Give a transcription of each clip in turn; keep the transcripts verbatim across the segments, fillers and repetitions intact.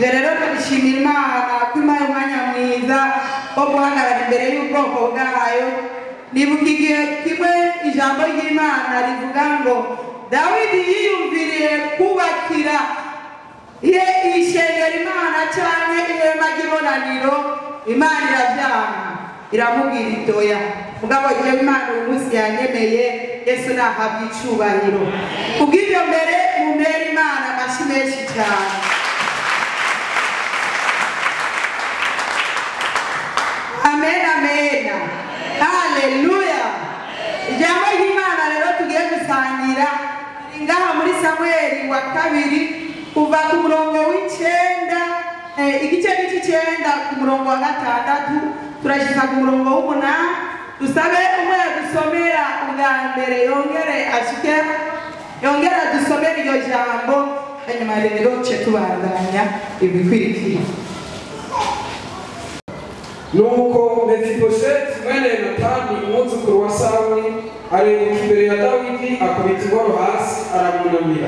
ibyo rero turabishimira Imana ko impaye umwanya mwiza wo guhagarara imbere y'ubwoko bwayo. Nibuka igihe kimwe ijambo ry'Imana rivuga ngo Dawidi yiyumviriye kubakira ye ishengero Imana cyane ihema ry'ibonaniro, Imana irabyanga iramubwira itoya. Mugabo igihe Imana uyu munsi yanyemeye, Yesu nahabwa icubahiro. Kubw'ibyo mbere mumera Imana amashyi menshi cyane. Amen, amen. Haleluya. Ijambo ry'Imana rero tugiye gusangira ngaha muri Samueli wa kabiri kuva ku murongo w'icenda igice cy'icenda ku murongo wa gatandatu turashika ku murongo w'umunani. Dusabe umwe dusomera ubwa mbere yongere ashike yongera dusomera iryo jambo, hanyuma rero ce tubandanya ibikwirikiye. Nuko Mefibosheti mwene Yonatani umwuzukuru wa Sawuli arebuka imbere ya Dawidi, akubita ingoro hasi aramunamira.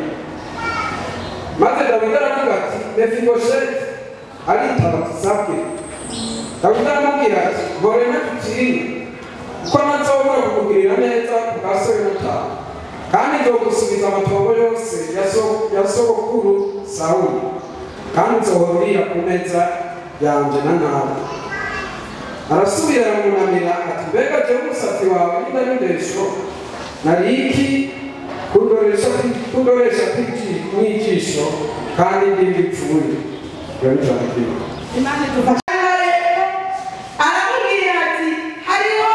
Maze Dawidi aravuga ati, Mefibosheti. Aritaba ati, sabwe. Dawidi aramubwira ati, gore ntututinya, kuko ntazobura kukugirira neza ku bwa so Yonatani, kandi nzogusubiza amatongo yose ya sogokuru Sawuli, kandi nzohora urira ku meza yanje na nawe. Arasubira aramunamira ati, mbega jewe umusatsi wawe n'indabindesho nari iki kundoresha kw'ijisho kandi ndi ndipfuye. Imana idufashe. Aramubwira ati, hariho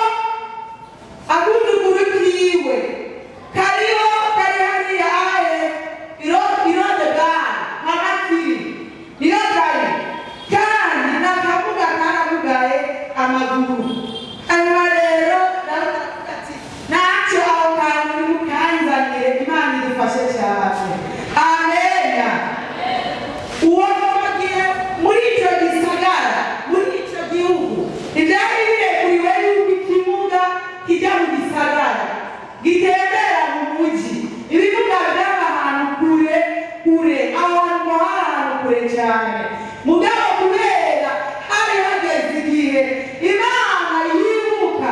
akuzukuru kiwe kariho kari hariya ahe irodebari nk'amakiri niyo kari, kandi nakavuga karavugaye amaguru. Hanyuma rero ati, ntacyo aho kantu nimukanzanire. Imana idufashe cyane. Amena. Uwo bagiye muri icyo gisagara, muri icyo gihugu, ibyari birekuriwe yuko ikibuga kijya mu gisagara gitembera mu mujyi. Ibibuga byaba ahantu kure kure, ahantu ahantu kure cyane. Mugabo kubera hari hageze igihe Imana yibuka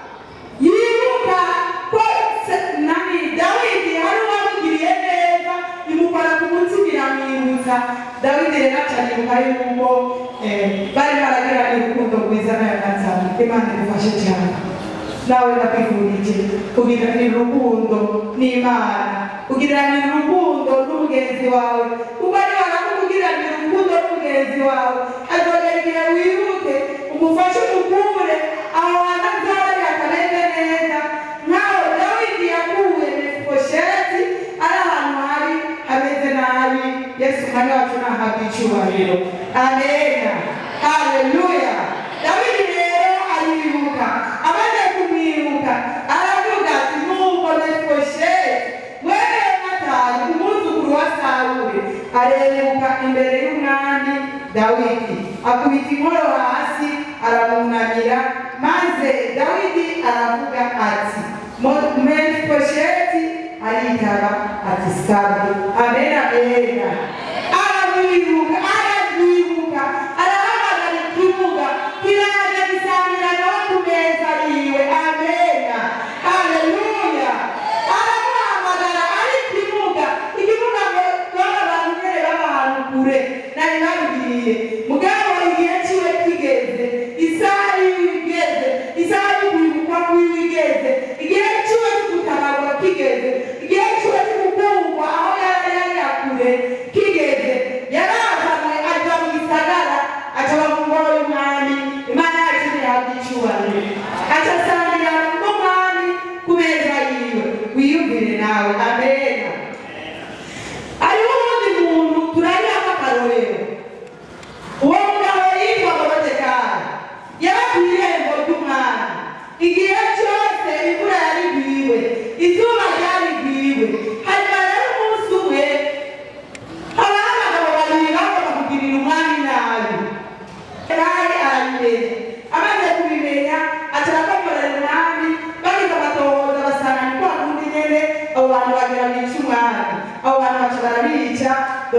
yibuka ko nani Dawidi hari uwamugiriye neza, imukora ku munsi biramwibutsa. Dawidi rero acanibuka yuko bari baragirana urukundo rwiza na Yonatani. Imana idufashe cyane. Nawe ndakwifurije kugiranira urukundo n'Imana, kugiranira urukundo n'umugenzi wawe, kuko ari barakugiranira urukundo n'umugenzi wawe, azogera igihe wibuke umufashe umukure aho hantu azari akameze neza. Nkaho Dawidi yakuwe Mefibosheti ari ahantu hari hameze nabi. Yesu mwami wacu nahabwa icubahiro. Amena. Haleluya. Dawidi rero aribuka, amaze kumwibuka aravuga ati, nuko Mefibosheti mwene Yonatani umwuzukuru wa Sawuli arebuka imbere y'umwami Dawidi, akubita inkoro hasi aramunamira. Maze Dawidi aravuga ati, Mefibosheti. Aritaba ati, sabwe. Amena, amena. Aramwibuka, aramwibuka, arahamagara ikibuga kiraje gisangira nawe ku meza yiwe. Amena. Haleluya. Aramuhamagara ari ikibuga, ikibuga baba abantu nyene baba ahantu kure nari babwiye. Mugabo igihe ciwe kigeze, isaha yiwe igeze, isaha y'ukwibukwa kwiwe igeze, igihe ciwe cy'ugutabarwa kigeze, igihe ciwe cy'ugukundwa aho yari yari yakure kigeze. Yarazanywe aja mu gisagara, aja mu ngoro y'umwami. Imana yacu ntihabwa icubahiro. Aca asangira n'umwami ku meza yiwe. Wiyumvire nawe. Amena. Hariho uwundi muntu turariho akarorero.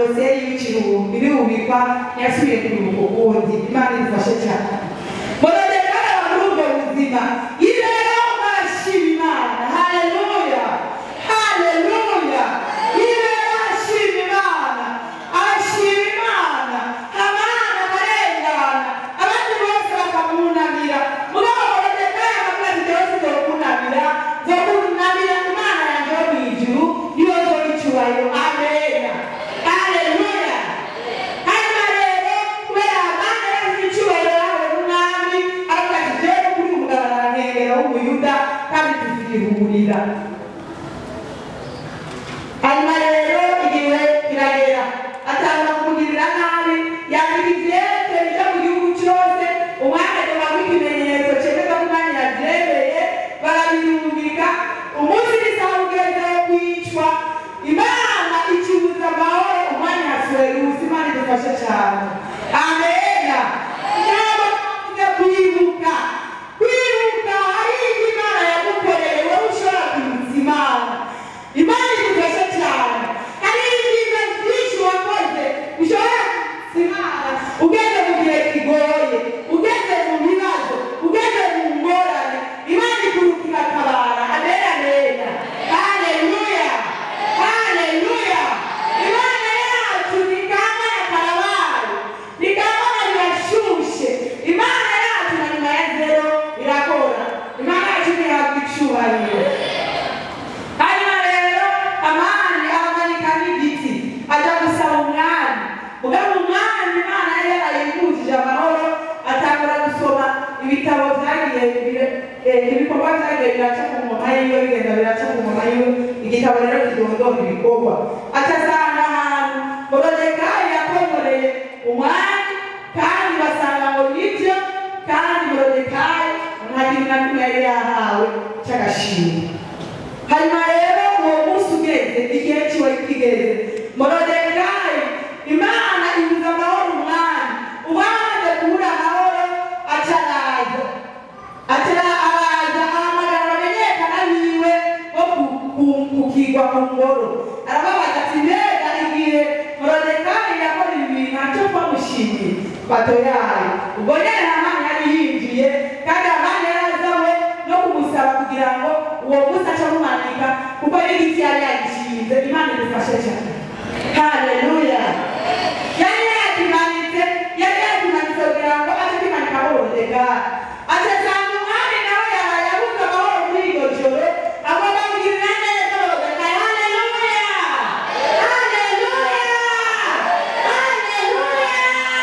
dosiye y'ikiruhuko birubikwa ntiyasubiye kuruhuko ukundi. Imana idufashe cyane. Morodekayi aba muri ubwo buzima yibereho ashima Imana. Haleluya, haleluya. Yibereho ashima Imana, ashima Imana. Abana barengana, abandi bose bakamwunamira. Mugabo Morodekayi akavuga ati jyewe sinzokunamira, nzokunamira Imana yanjye yo mu ijuru, niyo nzoha icyubahiro. Amen, haleluya. Hanyuma rero kubera Imana yavuze icyubahiro yahawe n'umwami, aravuga ati jyewe kuri umugaragara nkengera w'umuyuda kandi tuzihurira. Hanyuma rero igihe kiragera atanga kumugirira nabi, yandika ivyete bija mu gihugu cyose. Umwami adomaho ikimenyetso cemeza ko umwami yavyemeye, barabirungika. Umunsi n'isaha ugeze wo kwicwa, Imana ikibuza amahoro, umwami Ahasuwerusi. Imana idufashe cyane. Amena. Ijambo tuvuge kwibuka, kwibuka hari ibyo Imana yagukoreye wowe ushobora kwibutsa Imana. Imana idufashe cyane. Hari ibintu byinshi wakoze ushobora kwibutsa Imana ugeze mu gihe kigoye, ugeze mu bibazo, ugeze mu ngorane. Imana ikurukira akabara. Amena, amena. Haleluya, haleluya. Imana yacu ni kama ya karabayo, ni kama irashushe. Imana yacu na nyuma ya zero irakora. Imana yacu ntihabwa icyubahiro. Hanyuma rero amani abamanika n'igiti ajya gusaba umwami. Mugabo umwami Imana yari yarayimujije amahoro, atangura gusoma ibitabo byagiye ibikorwa byagiye biraca ku ngoma yiwe, bigenda biraca ku ngoma yiwe. Igitabo rero kidondora ibikorwa. Atasanga ahantu Morodekayi yakomoreye umwami, kandi basanga ngo nibyo, kandi Morodekayi nta kintu na kimwe yari yahawe cy'agashimwe. Hanyuma rero uwo munsi ugeze, igihe kiwe kigeze, Morodekayi Imana ibuza amahoro umwami. Umwami amaze kubura amahoro aca araza, aca araza ahamagara abamenyekana biwe bo kukigwa mu ngoro. Arababaza ati mbega igihe Morodekayi yakora ibi bintu ntacyo twamushimiye? Batoyaye. Ubwo nyine Hamani yari yinjiye, kandi Hamani yari azawe no kumusaba kugira ngo uwo munsi aca amumanika, kuko n'igiti yari yagishinze. Imana idufashe cyane. Haleluya. Yari yakimanitse, yari yakimanitse kugira ngo aze kwimanika Morodekayi. Asanga umwami nawe yaraye abuze amahoro muri iryo joro, agomba kugirira neza Morodekayi. Haleluya, haleluya, haleluya.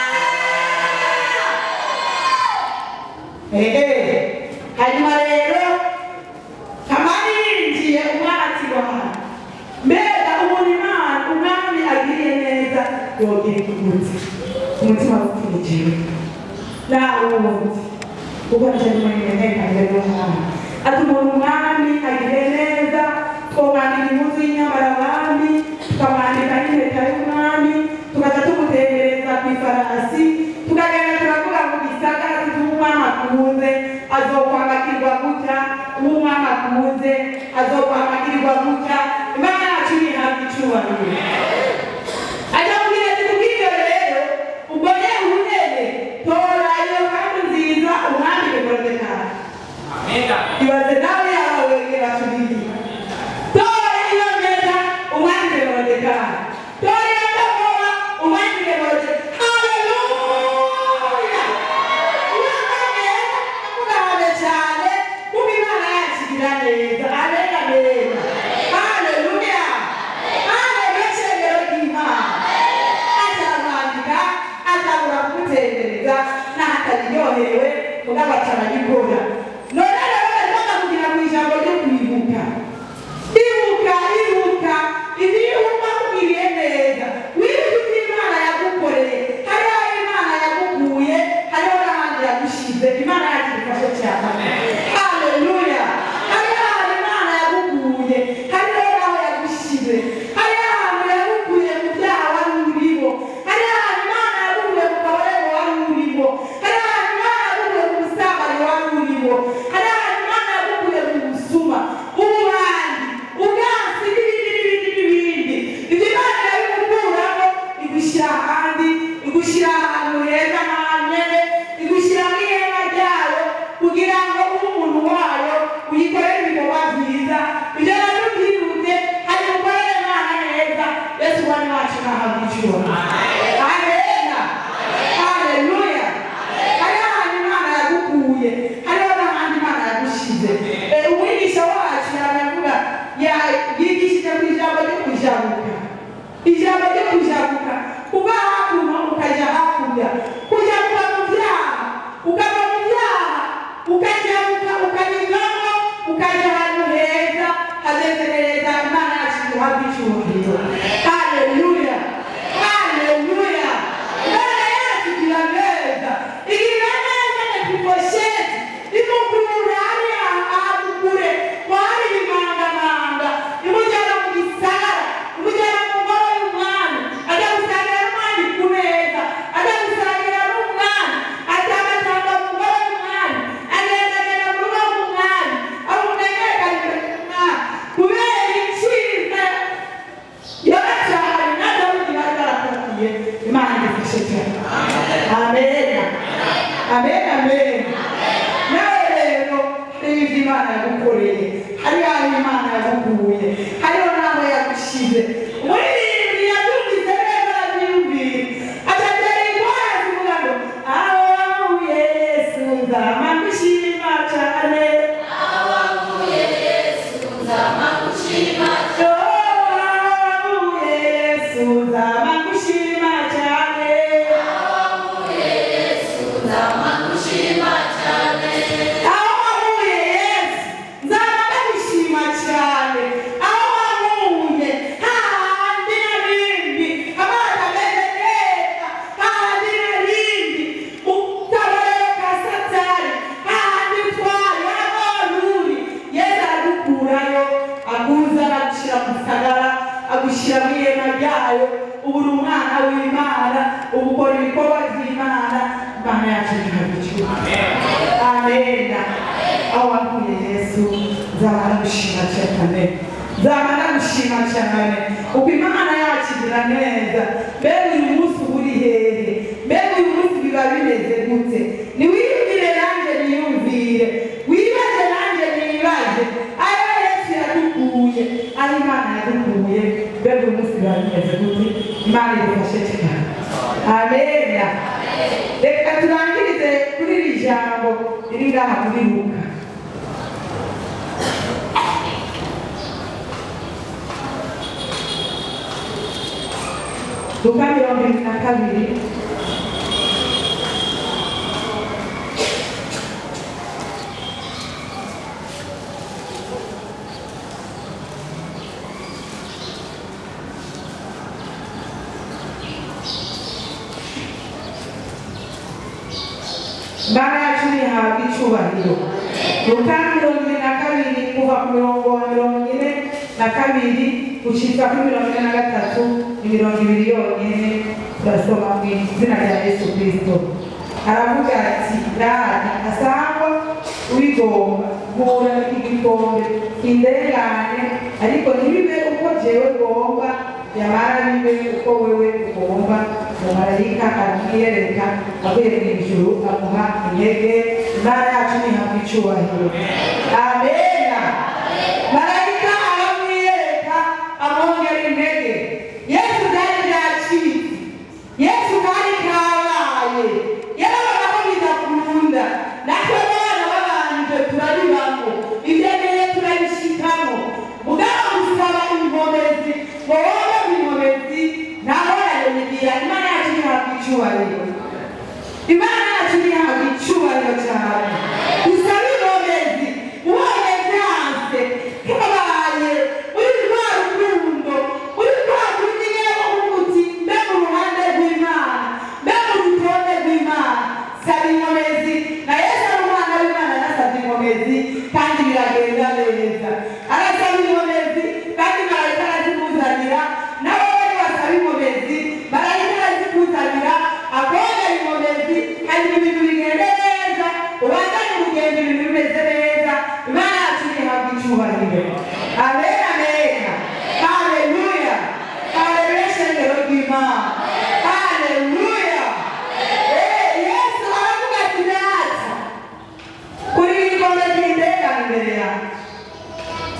Ehe. Hanyuma rero Hamani yinjiye, umwana atiroha. Mbega umuntu Imana umwami agiriye neza yogira ikugutse umutima wapfundikiwe nawe wundi, kuko nicyo nyuma y'imyerekane y'Imana. Ati umuntu umwami agiriye neza, twamwandika impuzu y'inyambarabami, tukamwandika n'impeta y'umwami, tukaza tumutembereza ku ifarasi, tukagenda turavuga mu gisagara tuti umwami akunze azokwamagirwa gutya, umwami akunze azokwamagirwa gutya. Imana yacu ntihabwa icyubahiro. Akamubwira ati kubw'ibyo rero ubwo rero unene tora iyo kandi nziza umwandike Morodekayi. Amena. Ibaze nawe yawe iratubiye. Tora iyo mpeta umwandike Morodekayi. Tora iyo ndabona umwandike Morodekayi. Haleluya. Imana akurabe cyane, kuko Imana yacu igira neza. Amena, amena. Haleluya. Haleluya cyengero ry'Imana. Atamwandika, atabura kumutembereza, n'ahataryohewe mugabo atarabikora. None rero ndabona kugira mu ijambo ryo kwibuka. Ibuka, ibuka, ibi wumva kugiriye neza. Wibuka ibyo Imana yagukoreye. Hariho Imana yagukuye, hariho n'ahandi yagushize. Imana yacu idufashe cyane. Haleluya. Hariho ahantu Imana yagukuye, hariho n'aho yagushize. Hariho ahantu yagukuye mu byaha wari urimo, hariho ahantu Imana yagukuye mu kabare wari urimo, hariho ahantu Imana yagukuye mu busambanyi wari urimo, igushyira ahandi, igushyira ahantu heza hanyene, igushyira mu ihema ryayo kugira ngo ube umuntu wayo uyikorere ibikorwa byiza. Ibyo nabyo byihute hari gukorera Imana neza. Yesu Umwami wacu nahabwa icyubahiro. Amena. Haleluya. Hariho ahantu Imana yagukuye, hariho n'ahandi Imana yagushize. Umwigisha wacu yaravuga yigishije ku ijambo ryo kujabuka. Ijambo ryo kujabuka kuva hakuno ukajya hakurya, kujabuka mu byaha, ukava mu byaha ukajabuka ukanyuramo ukajya ahantu heza hazezerereza. Imana yacu ihabwa icyubahiro. Haleluya. Haleluya. Imana yacu igira neza, igira neza na Mefibosheti imukura hariya ahantu kure ngo hari ibimangamanga, imujyana mu gisagara, imujyana mu ngoro y'umwami, ajya gusangira n'umwami ku meza, ajya gusangira n'umwami, atangatanga mu ngoro y'umwami, agendagenda mu rugo rw'umwami, amumenyekanisha umwami kubera icyiza yaracahari na Dawidi bari barakatiye. Imana idufashe cyane. Amena. Amena. Amena. Nawe rero hari ibyo Imana yagukoreye, hari aho Imana yagukuye, hariho n'aho yagushize. Umuririmbyi yabyumvise neza arabyiyumvira, agatera ingorane zivuga ngo aho wavuye Yesu nzama ngushima cyane, aho wavuye Yesu nzama ngushima cyane, aho wavuye Yesu nzama ngushima cyane, aho wavuye Yesu nzama ngushima cyane, aho wavuye Yesu nzama ndagushima cyane, aho wavuye hahandi n'ibindi abana beze neza, hahandi n'ibindi utabarero ka Satani, hahandi utwari aho uri Yesu aragukurayo, aguza agushyira mu gisagara, agushyira mu ihema ryayo. Ubu uri umwana w'Imana, ubu ukora ibikorwa by'Imana. Imana yacu ihabwa icyubahiro. Amena. Aho wakuye Yesu nzaba ndagushima cyane, nzaba ndagushima cyane. Uko Imana yacu igira neza. Mbega uyu munsi uba uri hehe? Mbega uyu munsi biba bimeze gute? Niwiyumvire nanjye niyumvire, wibaze nanjye nibaze aho Yesu yadukuye, aho Imana yadukuye. Mbega uyu munsi biba bimeze gute? Imana idufashe cyane. Amena. Reka turangirize kuri iri jambo riri ngaha muri Luka. Luka mirongo irindwi na kabiri Imana yacu ihabwa icyubahiro. Luka mirongo irindwi na kabiri kuva ku mirongo mirongo ine na kabiri gushika kuri mirongo ine na gatatu ni mirongo ibiri yonyine. Turasoma mu izina rya Yesu Kristo. Aravuga ati data asangwa wigomba gura igikombe indengane, ariko ntibibe uko jewe ngomba, yamara bibe uko wewe ugomba. Umumarayika aramwiyereka avuye mu ijuru amuha intege. Imana yacu ihabwa icyubahiro. Amena. Marayika aramwiyereka amwongera intege. Yesu byari byacitse, Yesu kari kabaye, yarabona ko bidakunda. Natwe abana babanje turabibamo, ibyo ngiye turabishikamo. Mugabo gusaba inkomezi ngo wowe inkomezi naho yayobigira. Imana yacu ihabwa icyubahiro. Imana yacu ihabwa icyubahiro cyane. Usaba inkomezi ubonye byanze kabaye uri rwa rukundo, uri rwa kundi nyine umuti mbe mu ruhande rw'Imana, mbe mu rutonde rw'Imana. Saba inkomezi. Na Yesu ari umwana w'Imana, yarasabye inkomezi kandi biragenda neza. Arasaba inkomezi kandi marayika arazimuzanira. Nawe wari wasaba inkomezi, marayika arazimuzanira akongera inkomezi, hanyuma ibintu bigende neza, ubandanye urugendo ibintu bimeze neza. Imana yacu ihabwa icyubahiro. Amena. Amena. Haleluya. Haleluya shengero ry'Imana.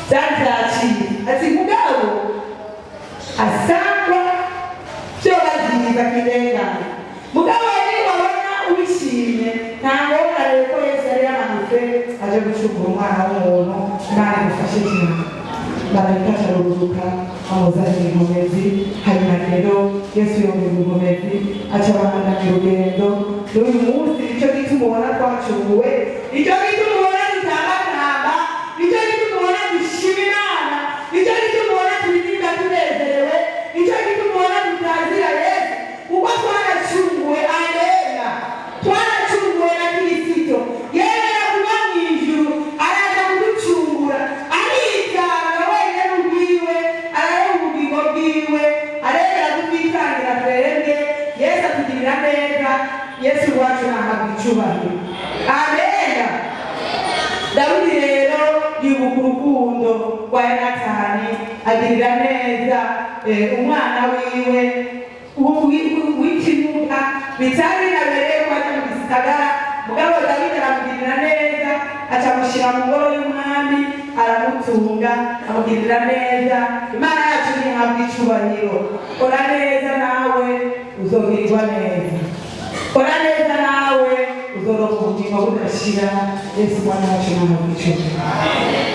byabyakira ati mugabo asangwa byo bagiza kirengana mugabo yari wabona ubishimye ntabwo urarebe ko Yesu yari yamanutse aje gucungura umwana w'umuntu Imana imufashe cyane barahita aruruka amuzanira inkomezi hanyuma rero Yesu yongera inkomezi aca abandanya urugendo n'uyu munsi nicyo gituma ubona twacunguwe nicyo gituma ubona dutambatamba nicyo gituma ubona dushima Imana nicyo gituma ubona turirimba tunezerewe nicyo gituma ubona tutazira Yesu kuko twaracunguwe arena twaracunguwe na Kristo yemera kuba mu ijuru araza kuducungura aritanga wenyine ubwiwe arareba ubugingo bwiwe arebera kutwitangira twebwe Yesu atugirira neza Yesu wacu nahabwa icyubahiro amena Dawidi rero yibuka urukundo rwa Yonatani agirira neza umwana wiwe w'ikimuga bitari nabereye ko ajya mu gisagara mugabo Dawidi aramugirira neza acamushyira mu ngoro y'umwami aramutunga amugirira neza Imana yacu ntihabwa icyubahiro kora neza nawe uzogirirwa neza kora neza nawe uzoronka ubugingo budashira Yesu Imana yacu ntihabwa icyubahiro